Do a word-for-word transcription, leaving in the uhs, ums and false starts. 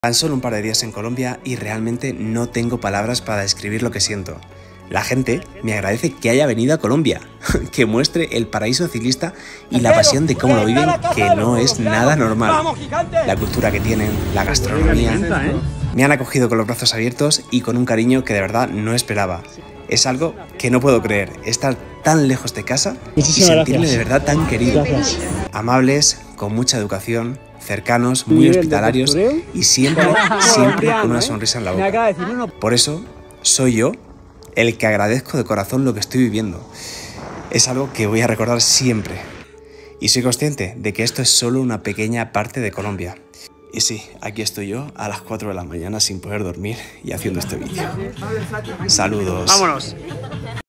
Tan solo un par de días en Colombia y realmente no tengo palabras para describir lo que siento. La gente me agradece que haya venido a Colombia, que muestre el paraíso ciclista y la pasión de cómo lo viven, que no es nada normal. La cultura que tienen, la gastronomía, me han acogido con los brazos abiertos y con un cariño que de verdad no esperaba. Es algo que no puedo creer, estar tan lejos de casa y sentirme de verdad tan querido. Amables, con mucha educación, cercanos, muy hospitalarios y siempre, siempre con una sonrisa en la boca. Por eso, soy yo el que agradezco de corazón lo que estoy viviendo. Es algo que voy a recordar siempre. Y soy consciente de que esto es solo una pequeña parte de Colombia. Y sí, aquí estoy yo a las cuatro de la mañana sin poder dormir y haciendo este vídeo. Saludos. Vámonos.